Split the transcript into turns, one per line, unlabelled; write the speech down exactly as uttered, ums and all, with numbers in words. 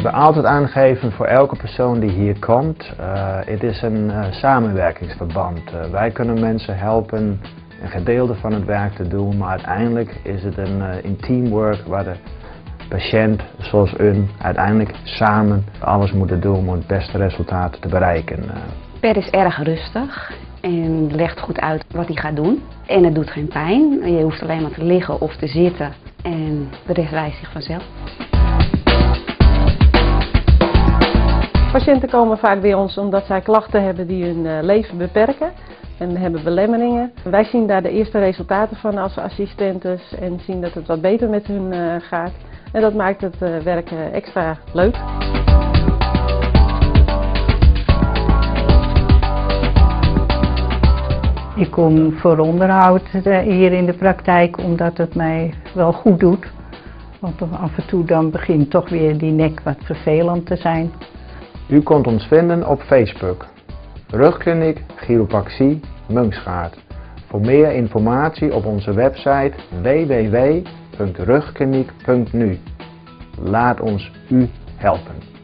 We altijd aangeven voor elke persoon die hier komt, uh, het is een uh, samenwerkingsverband. Uh, wij kunnen mensen helpen een gedeelte van het werk te doen, maar uiteindelijk is het een, uh, een teamwork waar de patiënt, zoals u, uiteindelijk samen alles moeten doen om het beste resultaat te bereiken. Uh.
Per is erg rustig en legt goed uit wat hij gaat doen. En het doet geen pijn. Je hoeft alleen maar te liggen of te zitten en de rest wijst zich vanzelf.
Patiënten komen vaak bij ons omdat zij klachten hebben die hun leven beperken en hebben belemmeringen. Wij zien daar de eerste resultaten van als assistentes en zien dat het wat beter met hun gaat. En dat maakt het werk extra leuk.
Ik kom voor onderhoud hier in de praktijk omdat het mij wel goed doet. Want af en toe dan begint toch weer die nek wat vervelend te zijn.
U kunt ons vinden op Facebook. Rugkliniek Chiropractie Munksgaard. Voor meer informatie op onze website w w w punt rugkliniek punt n u. Laat ons u helpen.